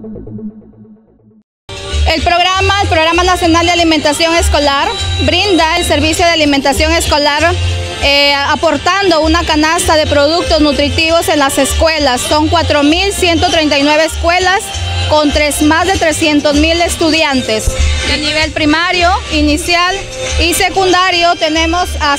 El Programa Nacional de Alimentación Escolar brinda el servicio de alimentación escolar aportando una canasta de productos nutritivos en las escuelas. Son 4.139 escuelas con más de 300.000 estudiantes. De nivel primario, inicial y secundario tenemos a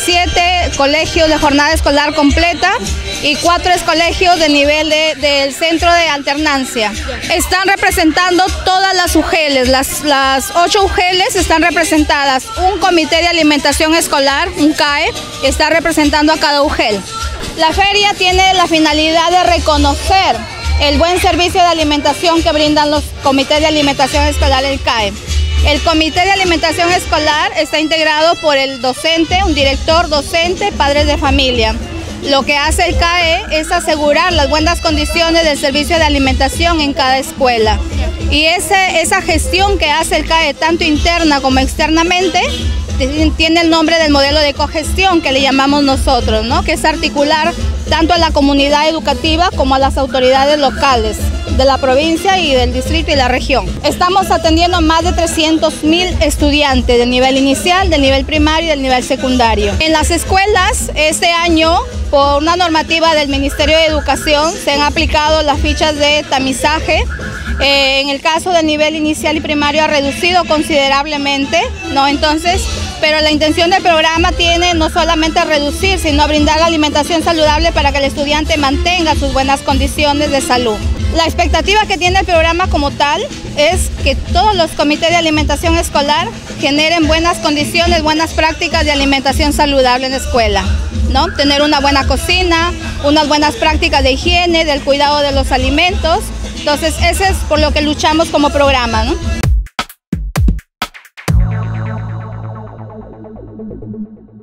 67 colegios de jornada escolar completa y 4 colegios de nivel del centro de alternancia. Están representando todas las UGELs, las 8 UGELs están representadas. Un comité de alimentación escolar, un CAE, está representando a cada UGEL. La feria tiene la finalidad de reconocer el buen servicio de alimentación que brindan los comités de alimentación escolar del CAE. El comité de alimentación escolar está integrado por el docente, un director docente, padres de familia. Lo que hace el CAE es asegurar las buenas condiciones del servicio de alimentación en cada escuela. Y esa gestión que hace el CAE, tanto interna como externamente, tiene el nombre del modelo de cogestión que le llamamos nosotros, ¿no? Que es articular tanto a la comunidad educativa como a las autoridades locales de la provincia y del distrito y la región. Estamos atendiendo más de 300.000 estudiantes del nivel inicial, del nivel primario y del nivel secundario. En las escuelas, este año, por una normativa del Ministerio de Educación, se han aplicado las fichas de tamizaje. En el caso del nivel inicial y primario ha reducido considerablemente, ¿no? Entonces, pero la intención del programa tiene no solamente reducir, sino brindar alimentación saludable para que el estudiante mantenga sus buenas condiciones de salud. La expectativa que tiene el programa como tal es que todos los comités de alimentación escolar generen buenas condiciones, buenas prácticas de alimentación saludable en la escuela, ¿no? Tener una buena cocina, unas buenas prácticas de higiene, del cuidado de los alimentos. Entonces, eso es por lo que luchamos como programa, ¿no?